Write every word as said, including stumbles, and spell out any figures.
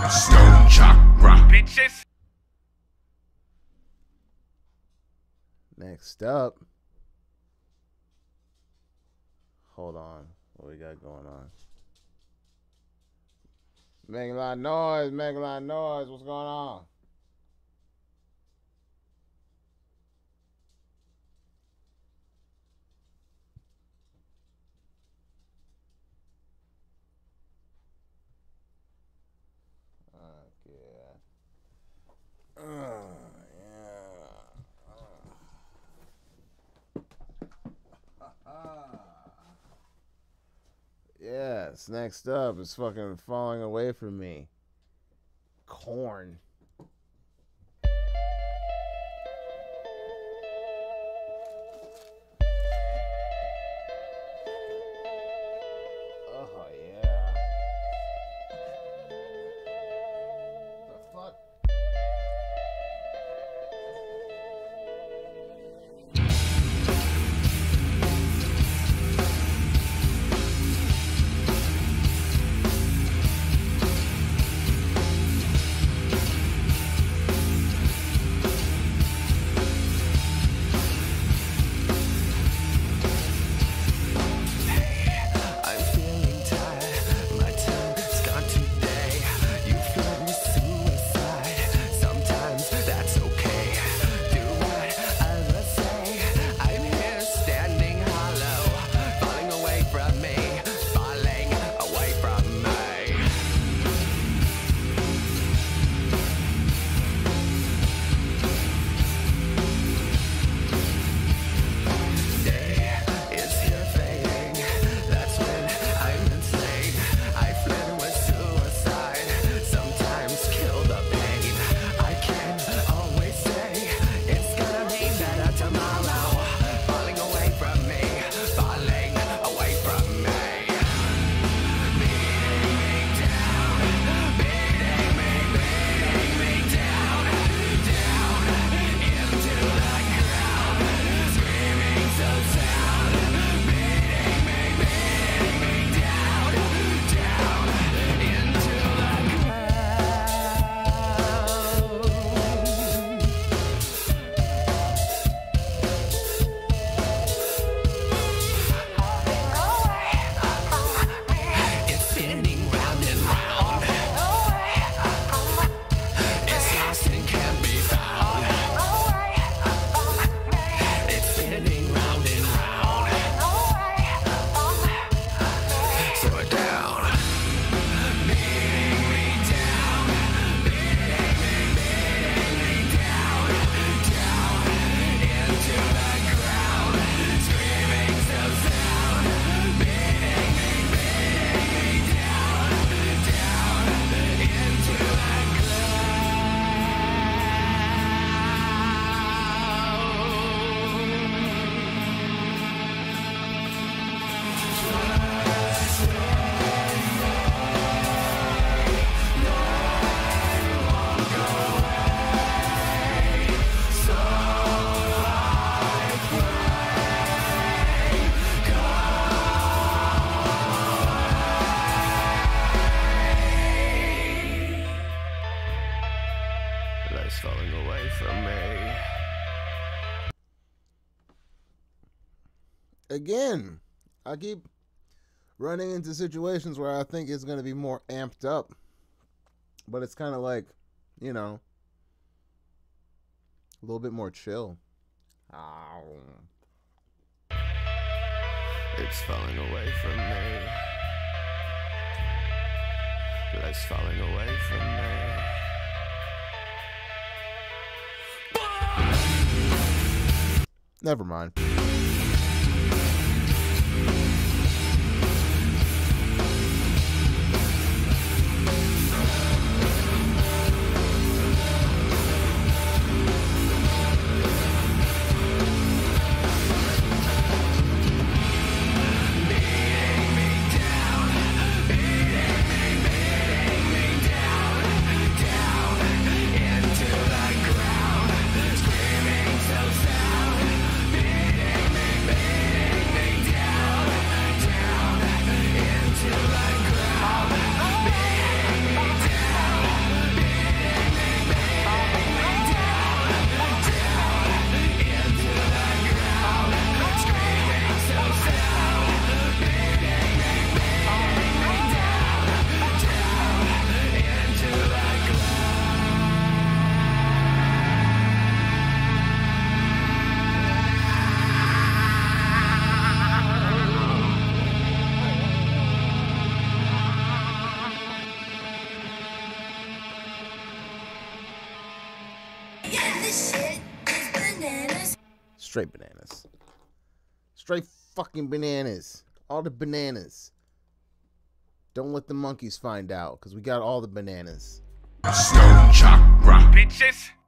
Stone chakra. Bitches. Next up. Hold on. What we got going on? Making a lot of noise, making a lot of noise. What's going on? Okay. Uh, yeah. Yes, next up is fucking Falling Away From Me. Korn. Oh, yeah. The fuck? Falling away from me. Again, I keep running into situations where I think it's going to be more amped up. But it's kind of like, you know, a little bit more chill. Ow. It's falling away from me. Life's falling away from me. Never mind. Into the ground, screaming so sound, beating This shit is bananas. Straight bananas. Straight fucking bananas. All the bananas. Don't let the monkeys find out, because we got all the bananas. Stone chakra, bitches.